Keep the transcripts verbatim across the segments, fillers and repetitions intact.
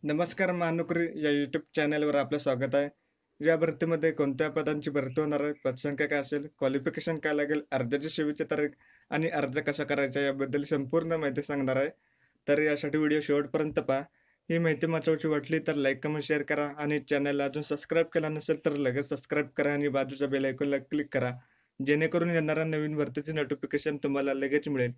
नमस्कार महानोकरी या यूट्यूब चॅनलवर आपलं स्वागत आहे. या भरतीमध्ये कोणत्या पदांची भरती होणार आहे, पदसंख्या काय असेल, क्वालिफिकेशन काय लागेल, अर्जाची शेवटची तारीख आणि अर्ज कसा करायचा याबद्दल संपूर्ण माहिती सांगणार आहे. तर यासाठी व्हिडिओ शेवटपर्यंत पहा. ही माहिती महत्त्वाची वाटली तर लाईक, कमेंट, शेअर करा आणि चॅनलला अजून सबस्क्राईब केला नसेल तर लगेच सबस्क्राईब करा आणि बाजूच्या बेल आयकॉनला क्लिक करा. जेणेकरून येणाऱ्या नवीन भरतीचे नोटिफिकेशन तुम्हाला लगेच मिळेल.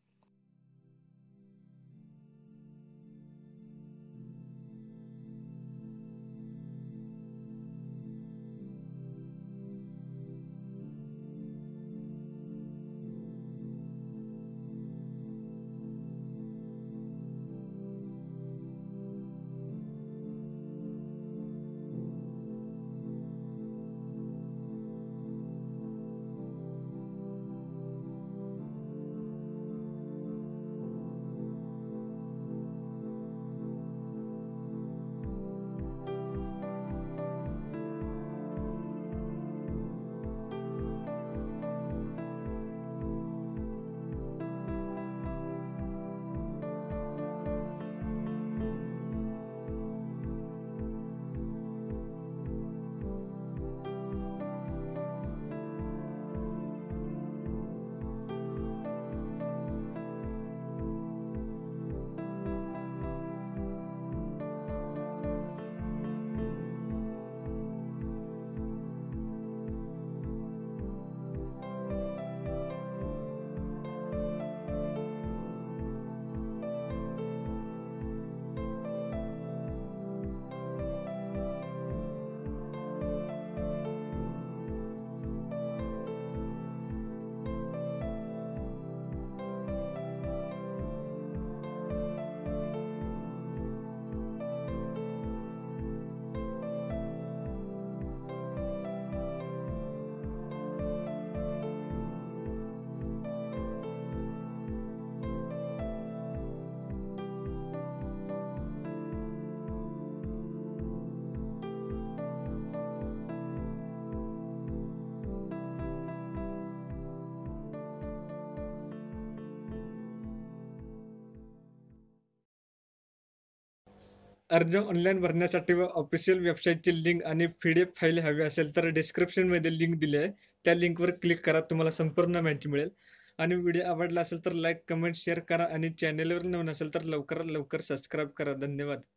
अर्ज ऑनलाईन भरण्यासाठी व ऑफिशियल वेबसाईटची लिंक आणि पी-डी-एफ फाईल हवी असेल तर डिस्क्रिप्शनमध्ये लिंक दिली आहे. त्या लिंकवर क्लिक करा. तुम्हाला संपूर्ण माहिती मिळेल. आणि व्हिडिओ आवडला असेल तर लाईक, कमेंट, शेअर करा आणि चॅनेलवर नवीन असेल तर लवकरात लवकर सबस्क्राईब करा. धन्यवाद.